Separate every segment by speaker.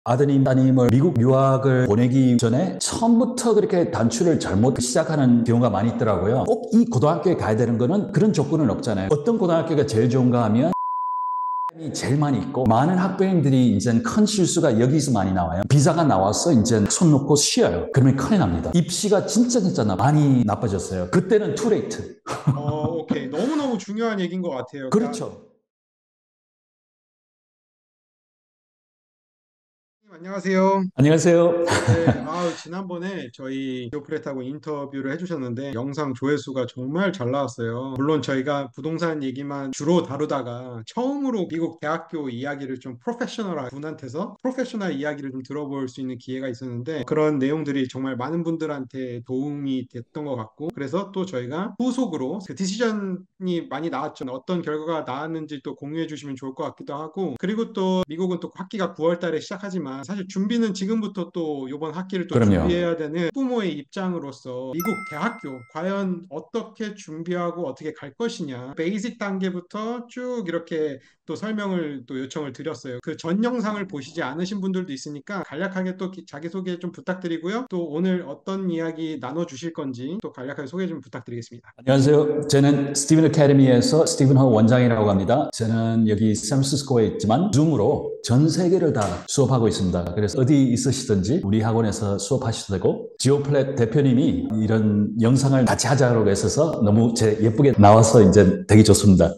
Speaker 1: 아드님, 따님을 미국 유학을 보내기 전에 처음부터 그렇게 단추를 잘못 시작하는 경우가 많이 있더라고요. 꼭 이 고등학교에 가야 되는 거는 그런 조건은 없잖아요. 어떤 고등학교가 제일 좋은가 하면 이 제일 많이 있고 많은 학부형들이 이제 큰 실수가 여기서 많이 나와요. 비자가 나와서 이제 손 놓고 쉬어요. 그러면 큰일 납니다. 입시가 진짜 많이 나빠졌어요. 그때는 투레이트.
Speaker 2: 오케이. 너무너무 중요한 얘기인 것 같아요. 그러니까
Speaker 1: 그렇죠.
Speaker 2: 안녕하세요.
Speaker 1: 안녕하세요.
Speaker 2: 네, 지난번에 저희 지오프렛하고 인터뷰를 해주셨는데 영상 조회수가 정말 잘 나왔어요. 물론 저희가 부동산 얘기만 주로 다루다가 처음으로 미국 대학교 이야기를 좀 프로페셔널한 분한테서 프로페셔널 이야기를 좀 들어볼 수 있는 기회가 있었는데 그런 내용들이 정말 많은 분들한테 도움이 됐던 것 같고 그래서 또 저희가 후속으로 그 디시전이 많이 나왔죠. 어떤 결과가 나왔는지 또 공유해 주시면 좋을 것 같기도 하고 그리고 또 미국은 또 학기가 9월 달에 시작하지만 사실 준비는 지금부터 또 이번 학기를 또
Speaker 1: 그럼요.
Speaker 2: 준비해야 되는 부모의 입장으로서 미국 대학교 과연 어떻게 준비하고 어떻게 갈 것이냐 베이직 단계부터 쭉 이렇게 또 설명을 또 요청을 드렸어요. 그 전 영상을 보시지 않으신 분들도 있으니까 간략하게 또 자기소개 좀 부탁드리고요. 또 오늘 어떤 이야기 나눠주실 건지 또 간략하게 소개 좀 부탁드리겠습니다.
Speaker 1: 안녕하세요. 저는 스티븐 어카데미에서 스티븐 허 원장이라고 합니다. 저는 여기 샌프란시스코에 있지만 줌으로 전 세계를 다 수업하고 있습니다. 그래서 어디 있으시든지 우리 학원에서 수업하셔도 되고 지오플랫 대표님이 이런 영상을 같이 하자고 했어서 너무 예쁘게 나와서 이제 되게 좋습니다.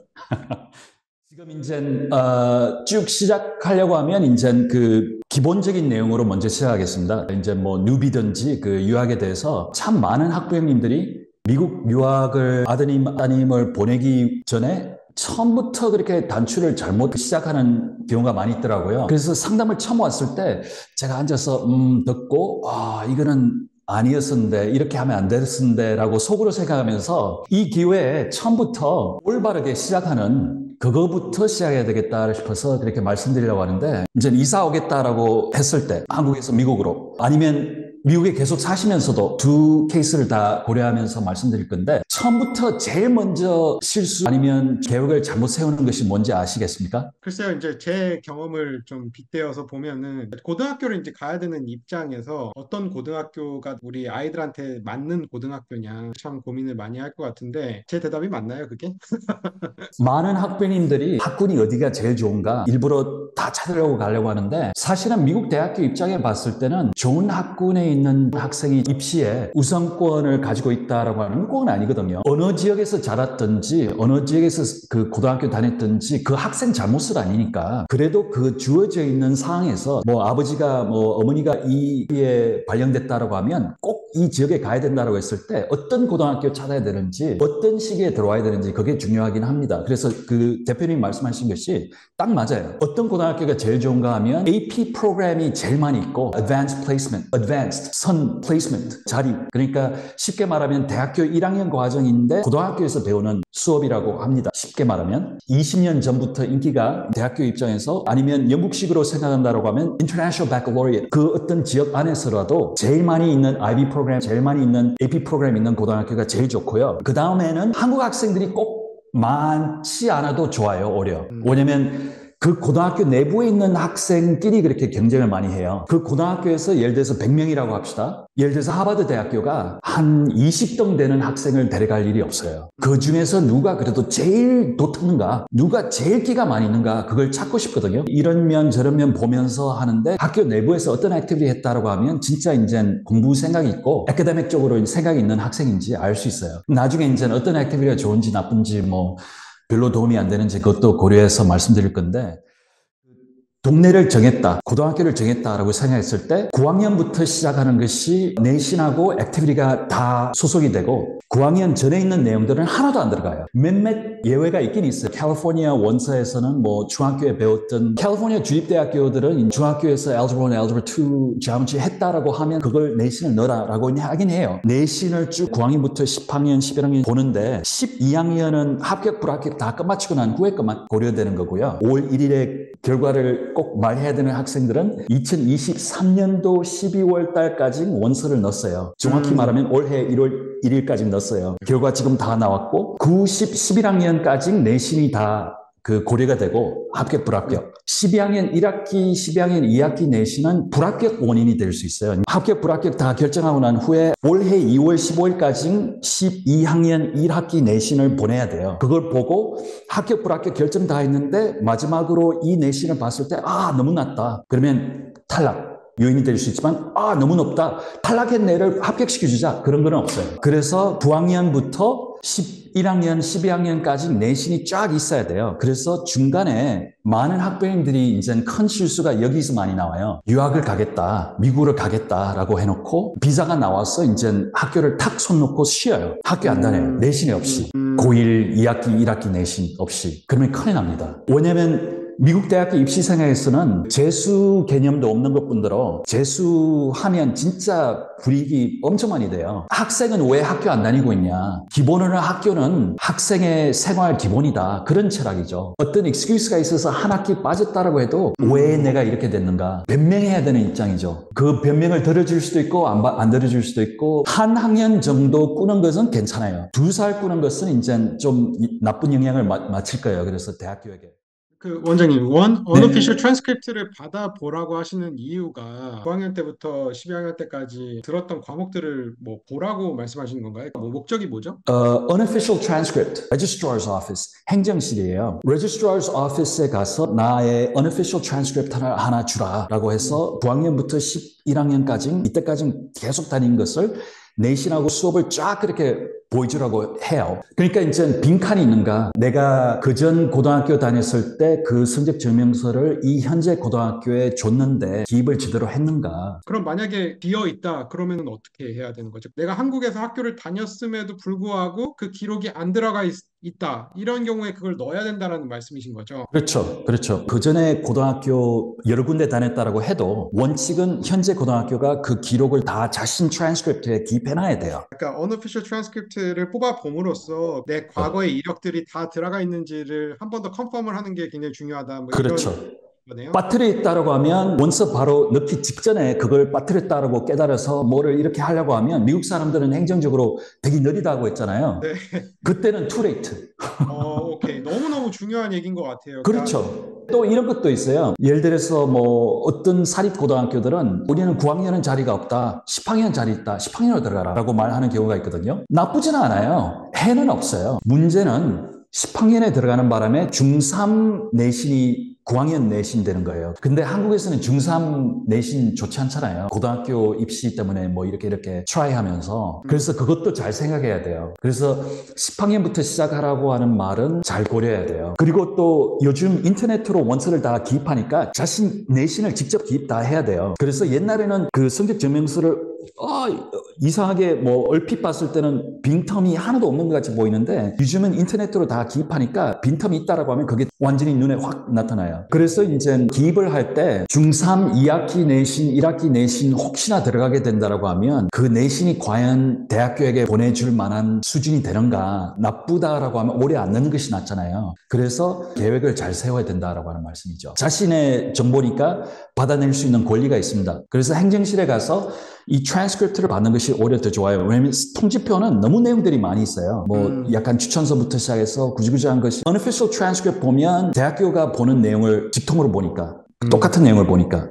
Speaker 1: 지금 이제 쭉 시작하려고 하면 이제 그 기본적인 내용으로 먼저 시작하겠습니다. 이제 뭐 뉴비든지 그 유학에 대해서 참 많은 학부형님들이 미국 유학을 아드님, 따님을 보내기 전에 처음부터 그렇게 단추를 잘못 시작하는 경우가 많이 있더라고요. 그래서 상담을 처음 왔을 때 제가 앉아서 듣고 이거는 아니었었는데 이렇게 하면 안 됐었는데 라고 속으로 생각하면서 이 기회에 처음부터 올바르게 시작하는 그거부터 시작해야 되겠다 싶어서 그렇게 말씀드리려고 하는데 이제 이사 오겠다라고 했을 때 한국에서 미국으로 아니면 미국에 계속 사시면서도 두 케이스를 다 고려하면서 말씀드릴 건데 처음부터 제일 먼저 실수 아니면 계획을 잘못 세우는 것이 뭔지 아시겠습니까?
Speaker 2: 글쎄요, 이제 제 경험을 좀 빗대어서 보면은 고등학교를 이제 가야 되는 입장에서 어떤 고등학교가 우리 아이들한테 맞는 고등학교냐 참 고민을 많이 할 것 같은데 제 대답이 맞나요, 그게?
Speaker 1: 많은 학부모님들이 학군이 어디가 제일 좋은가 일부러 다 찾으려고 가려고 하는데 사실은 미국 대학교 입장에 봤을 때는 좋은 학군에 있는 학생이 입시에 우선권을 가지고 있다라고 하는 건 아니거든요. 어느 지역에서 자랐든지 어느 지역에서 그 고등학교 다녔든지 그 학생 잘못은 아니니까 그래도 그 주어져 있는 상황에서 뭐 아버지가 뭐 어머니가 이에 발령됐다라고 하면 꼭 이 지역에 가야 된다고 했을 때 어떤 고등학교 찾아야 되는지 어떤 시기에 들어와야 되는지 그게 중요하긴 합니다. 그래서 그 대표님 말씀하신 것이 딱 맞아요. 어떤 고등학교가 제일 좋은가 하면 AP 프로그램이 제일 많이 있고 Advanced Placement, Advanced 선 Placement 자리 그러니까 쉽게 말하면 대학교 1학년 과정인데 고등학교에서 배우는 수업이라고 합니다. 쉽게 말하면 20년 전부터 인기가 대학교 입장에서 아니면 영국식으로 생각한다고 하면 International Baccalaureate 그 어떤 지역 안에서라도 제일 많이 있는 IB 프로그램, 제일 많이 있는 AP 프로그램 있는 고등학교가 제일 좋고요. 그 다음에는 한국 학생들이 꼭 많지 않아도 좋아요, 오히려. 왜냐면 그 고등학교 내부에 있는 학생끼리 그렇게 경쟁을 많이 해요. 그 고등학교에서 예를 들어서 100명이라고 합시다. 예를 들어서 하버드 대학교가 한 20등 되는 학생을 데려갈 일이 없어요. 그 중에서 누가 그래도 제일 도트는가, 누가 제일 끼가 많이 있는가, 그걸 찾고 싶거든요. 이런 면 저런 면 보면서 하는데 학교 내부에서 어떤 액티비티 했다고 하면 진짜 이제 공부 생각이 있고 애카데믹 쪽으로 생각이 있는 학생인지 알 수 있어요. 나중에 이제 어떤 액티비티가 좋은지 나쁜지 뭐 별로 도움이 안 되는지 그것도 고려해서 말씀드릴 건데 동네를 정했다, 고등학교를 정했다라고 생각했을 때 9학년부터 시작하는 것이 내신하고 액티비티가 다 소속이 되고 9학년 전에 있는 내용들은 하나도 안 들어가요. 몇몇 예외가 있긴 있어요. 캘리포니아 원서에서는 뭐 중학교에 배웠던 캘리포니아 주립대학교들은 중학교에서 Algebra 1, Algebra 2, Geometry 했다라고 하면 그걸 내신을 넣어라라고 하긴 해요. 내신을 쭉 9학년부터 10학년, 11학년 보는데 12학년은 합격, 불합격 다 끝마치고 난 후에 것만 고려되는 거고요. 5월 1일에 결과를 꼭 말해야 되는 학생들은 2023년도 12월 달까지 원서를 넣었어요. 정확히 말하면 올해 1월 1일까지 넣었어요. 결과 지금 다 나왔고 9, 10, 11학년까지 내신이 다 그 고려가 되고 합격, 불합격. 12학년 1학기, 12학년 2학기 내신은 불합격 원인이 될 수 있어요. 합격, 불합격 다 결정하고 난 후에 올해 2월 15일까지 12학년 1학기 내신을 보내야 돼요. 그걸 보고 합격, 불합격 결정 다 했는데 마지막으로 이 내신을 봤을 때 너무 낮다. 그러면 탈락. 요인이 될 수 있지만 너무 높다. 탈락한 애를 합격시켜주자. 그런 건 없어요. 그래서 9학년부터 11학년, 12학년까지 내신이 쫙 있어야 돼요. 그래서 중간에 많은 학부모님들이 이제 큰 실수가 여기서 많이 나와요. 유학을 가겠다, 미국으로 가겠다라고 해놓고 비자가 나와서 이제 학교를 탁 손 놓고 쉬어요. 학교 안 다녀요. 내신이 없이. 고1, 2학기, 1학기 내신 없이. 그러면 큰일 납니다. 왜냐면 미국 대학교 입시 생활에서는 재수 개념도 없는 것뿐더러 재수하면 진짜 불이익이 엄청 많이 돼요. 학생은 왜 학교 안 다니고 있냐? 기본으로 학교는 학생의 생활 기본이다. 그런 철학이죠. 어떤 익스큐스가 있어서 한 학기 빠졌다라고 해도 왜 내가 이렇게 됐는가? 변명해야 되는 입장이죠. 그 변명을 들어줄 수도 있고 안 들어줄 수도 있고 한 학년 정도 꾸는 것은 괜찮아요. 2살 꾸는 것은 이제 좀 나쁜 영향을 미칠 거예요. 그래서 대학교에게.
Speaker 2: 그 원장님, unofficial transcript를 받아보라고 하시는 이유가 9학년 때부터 12학년 때까지 들었던 과목들을 뭐 보라고 말씀하시는 건가요? 뭐 목적이 뭐죠?
Speaker 1: Unofficial transcript, registrar's office, 행정실이에요. registrar's office에 가서 나의 unofficial transcript 하나 주라라고 해서 9학년부터 11학년까지 이때까지 계속 다닌 것을 내신하고 수업을 쫙 그렇게 보여주라고 해요. 그러니까 이제 빈칸이 있는가? 내가 그전 고등학교 다녔을 때 그 성적 증명서를 이 현재 고등학교에 줬는데 기입을 제대로 했는가?
Speaker 2: 그럼 만약에 비어 있다 그러면 어떻게 해야 되는 거죠? 내가 한국에서 학교를 다녔음에도 불구하고 그 기록이 안 들어가 있다. 이런 경우에 그걸 넣어야 된다는 말씀이신 거죠?
Speaker 1: 그렇죠. 그렇죠. 그 전에 고등학교 여러 군데 다녔다라고 해도 원칙은 현재 고등학교가 그 기록을 다 자신 트랜스크립트에 기입해놔야 돼요.
Speaker 2: 그러니까 unofficial transcript를 뽑아 봄으로써 내 과거의 이력들이 다 들어가 있는지를 한 번 더 컨펌을 하는 게 굉장히 중요하다. 뭐
Speaker 1: 그렇죠.
Speaker 2: 이런 거네요.
Speaker 1: 빠뜨렸다라고 하면 원서 바로 넣기 직전에 그걸 빠뜨렸다라고 깨달아서 뭐를 이렇게 하려고 하면 미국 사람들은 행정적으로 되게 느리다고 했잖아요.
Speaker 2: 네.
Speaker 1: 그때는 too late.
Speaker 2: 오케이. 너무너무 중요한 얘기인 것 같아요.
Speaker 1: 그렇죠. 또 이런 것도 있어요. 예를 들어서 뭐 어떤 사립고등학교들은 우리는 9학년은 자리가 없다. 10학년 자리 있다. 10학년으로 들어가라 라고 말하는 경우가 있거든요. 나쁘지는 않아요. 해는 없어요. 문제는 10학년에 들어가는 바람에 중3 내신이 9학년 내신 되는 거예요. 근데 한국에서는 중3 내신 좋지 않잖아요. 고등학교 입시 때문에 뭐 이렇게 트라이 하면서. 그래서 그것도 잘 생각해야 돼요. 그래서 10학년부터 시작하라고 하는 말은 잘 고려해야 돼요. 그리고 또 요즘 인터넷으로 원서를 다 기입하니까 자신 내신을 직접 기입 다 해야 돼요. 그래서 옛날에는 그 성적 증명서를 이상하게 뭐 얼핏 봤을 때는 빈텀이 하나도 없는 것 같이 보이는데 요즘은 인터넷으로 다 기입하니까 빈텀이 있다라고 하면 그게 완전히 눈에 확 나타나요. 그래서 이제 기입을 할 때 중3 2학기 내신, 1학기 내신 혹시나 들어가게 된다라고 하면 그 내신이 과연 대학교에게 보내줄 만한 수준이 되는가? 나쁘다라고 하면 오래 안 넣는 것이 낫잖아요. 그래서 계획을 잘 세워야 된다라고 하는 말씀이죠. 자신의 정보니까 받아낼 수 있는 권리가 있습니다. 그래서 행정실에 가서 이 트랜스크립트를 받는 것이 오히려 더 좋아요. 왜냐하면 통지표는 너무 내용들이 많이 있어요. 뭐 약간 추천서부터 시작해서 구질구질한 것이 unofficial transcript 보면 대학교가 보는 내용을 직통으로 보니까 똑같은 내용을 보니까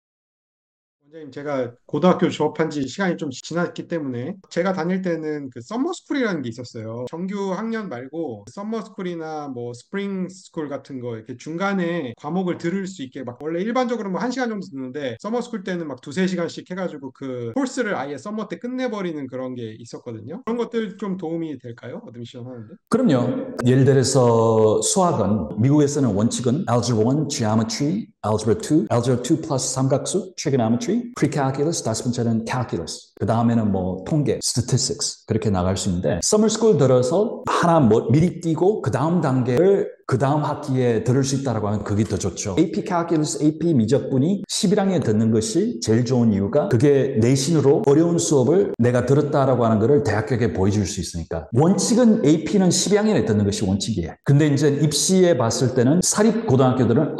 Speaker 2: 원장님, 제가 고등학교 졸업한 지 시간이 좀 지났기 때문에 제가 다닐 때는 그 썸머스쿨이라는 게 있었어요. 정규 학년 말고 썸머스쿨이나 뭐 스프링스쿨 같은 거 이렇게 중간에 과목을 들을 수 있게 막 원래 일반적으로 뭐 1시간 정도 듣는데 서머스쿨 때는 막 2~3시간씩 해가지고 그 코र्스를 아예 썸머 때 끝내버리는 그런 게 있었거든요. 그런 것들 좀 도움이 될까요? 어드미션 하는데?
Speaker 1: 그럼요. 예를 들어서 수학은 미국에서는 원칙은 Algebra 1, Geometry, Algebra 2, Algebra 2 플러스 삼각수, Trigonometry, Pre-Calculus, 다섯 번째는 Calculus. 그 다음에는 뭐 통계, Statistics 그렇게 나갈 수 있는데 Summer School 들어서 하나 뭐 미리 띄고 그 다음 단계를 그 다음 학기에 들을 수 있다고 하면 그게 더 좋죠. AP Calculus, AP 미적분이 11학년에 듣는 것이 제일 좋은 이유가 그게 내신으로 어려운 수업을 내가 들었다라고 하는 거를 대학교에 보여줄 수 있으니까. 원칙은 AP는 12학년에 듣는 것이 원칙이에요. 근데 이제 입시에 봤을 때는 사립고등학교들은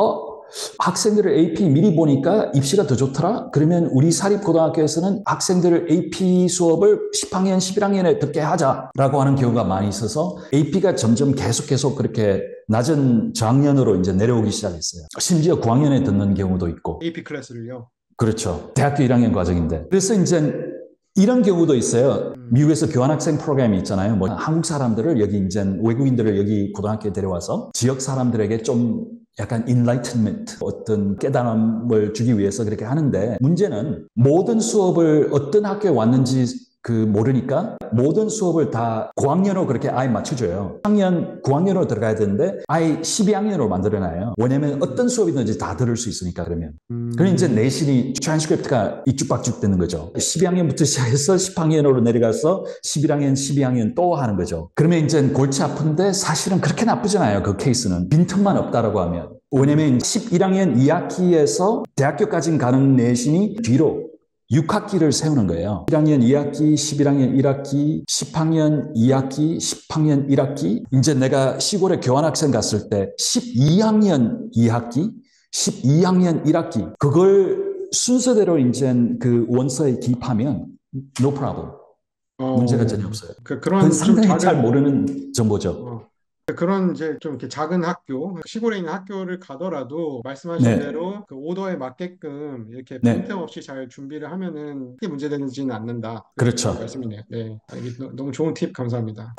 Speaker 1: 학생들을 AP 미리 보니까 입시가 더 좋더라? 그러면 우리 사립고등학교에서는 학생들을 AP 수업을 10학년, 11학년에 듣게 하자라고 하는 경우가 많이 있어서 AP가 점점 계속 그렇게 낮은 저학년으로 이제 내려오기 시작했어요. 심지어 9학년에 듣는 경우도 있고.
Speaker 2: AP 클래스를요.
Speaker 1: 그렇죠. 대학교 1학년 과정인데. 그래서 이제 이런 경우도 있어요. 미국에서 교환학생 프로그램이 있잖아요. 뭐 한국 사람들을 여기 이제 외국인들을 여기 고등학교에 데려와서 지역 사람들에게 좀 약간 enlightenment, 어떤 깨달음을 주기 위해서 그렇게 하는데 문제는 모든 수업을 어떤 학교에 왔는지 모르니까 모든 수업을 다 9학년으로 그렇게 아예 맞춰줘요. 9학년으로 들어가야 되는데 아예 12학년으로 만들어놔요. 왜냐면 어떤 수업이든지 다 들을 수 있으니까 그러면. 그럼 이제 내신이 트랜스크립트가 이쭉박쭉 되는 거죠. 12학년부터 시작해서 10학년으로 내려가서 11학년, 12학년 또 하는 거죠. 그러면 이제 골치 아픈데 사실은 그렇게 나쁘잖아요. 그 케이스는. 빈틈만 없다라고 하면. 왜냐면 11학년 2학기에서 대학교까지 가는 내신이 뒤로 6학기를 세우는 거예요. 1학년 2학기, 11학년 1학기, 10학년 2학기, 10학년 1학기. 이제 내가 시골에 교환학생 갔을 때 12학년 2학기, 12학년 1학기. 그걸 순서대로 이제 그 원서에 기입하면 no problem. 문제가 전혀 없어요.
Speaker 2: 그런
Speaker 1: 그건 상당히
Speaker 2: 좀
Speaker 1: 잘 모르는 정보죠.
Speaker 2: 그런 이제 좀 이렇게 작은 학교, 시골에 있는 학교를 가더라도 말씀하신
Speaker 1: 네.
Speaker 2: 대로 그 오더에 맞게끔 이렇게
Speaker 1: 네.
Speaker 2: 빈틈없이 잘 준비를 하면은 크게 문제되지는 않는다.
Speaker 1: 그렇죠.
Speaker 2: 말씀이네요. 네, 너무 좋은 팁 감사합니다.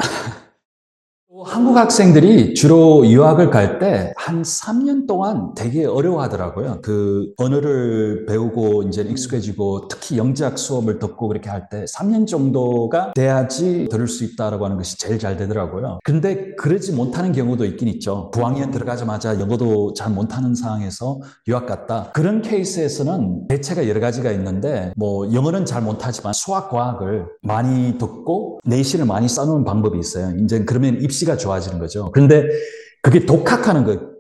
Speaker 1: 한국 학생들이 주로 유학을 갈 때 한 3년 동안 되게 어려워하더라고요. 그 언어를 배우고 이제 익숙해지고 특히 영재학 수업을 듣고 그렇게 할 때 3년 정도가 돼야지 들을 수 있다라고 하는 것이 제일 잘 되더라고요. 근데 그러지 못하는 경우도 있긴 있죠. 9학년 들어가자마자 영어도 잘 못하는 상황에서 유학 갔다. 그런 케이스에서는 대체가 여러 가지가 있는데 뭐 영어는 잘 못하지만 수학, 과학을 많이 듣고 내신을 많이 쌓는 방법이 있어요. 이제 그러면 입시가 좋아지는 거죠. 그런데 그게 독학하는 거,